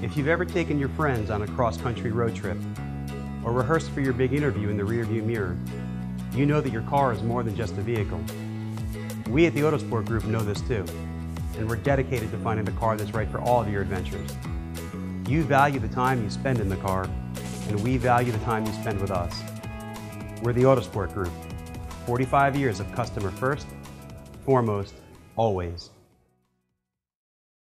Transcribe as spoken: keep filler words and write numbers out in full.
If you've ever taken your friends on a cross-country road trip or rehearsed for your big interview in the rearview mirror, you know that your car is more than just a vehicle. We at the Autosport Group know this too, and we're dedicated to finding the car that's right for all of your adventures. You value the time you spend in the car, and we value the time you spend with us. We're the Autosport Group, forty-five years of customer first, foremost, always.